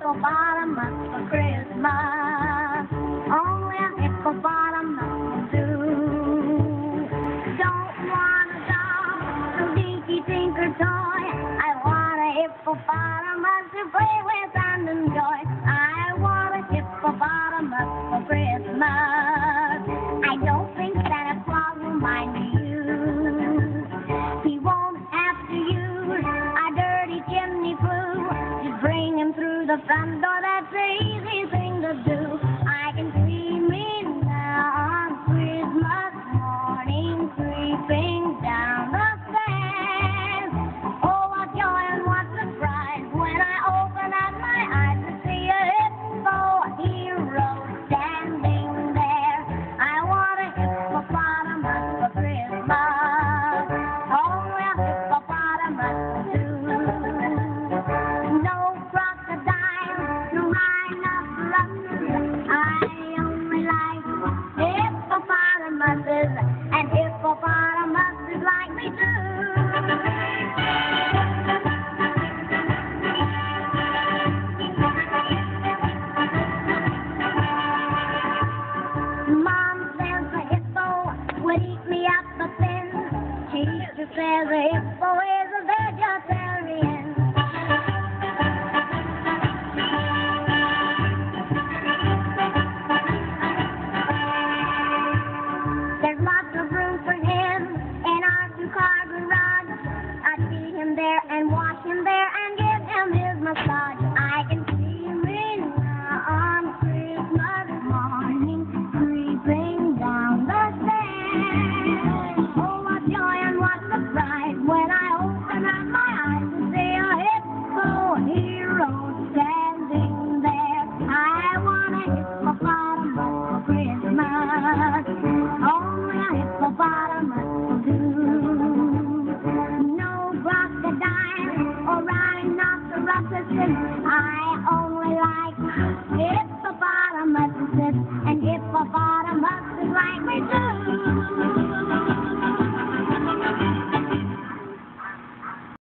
hippopotamus for Christmas. Only a hippopotamus will do. Don't want a doll, no dinky tinker toy. I want a hippopotamus to play with and enjoy. I want a hippopotamus for Christmas. I don't think Santa Claus will mind you. He won't have to use a dirty chimney flue. Just bring him through the front door, that's the easy thing to do. I can see me now on Christmas morning, creeping down the stairs. Oh, what joy and what surprise when I open up my eyes to see a hippo hero standing there. I want a hippopotamus for Christmas. Only a hippopotamus will do. No crocodile, no rhinoceros. I only like hippopotamuses, and hippopotamuses like me too. Mom says the hippo would eat me up the thin. Teacher says a hippo is a vegetarian. There's lots of room for him in our two-car garage. I'd feed him there and wash him there and give him his massage. I can see me now on Christmas morning, creeping down the stairs. Oh, what joy and what surprise when I open up my eyes to see a hippo hero standing there. I want a hippopotamus for Christmas. Only a hippopotamus will do. No crocodile or rhinoceros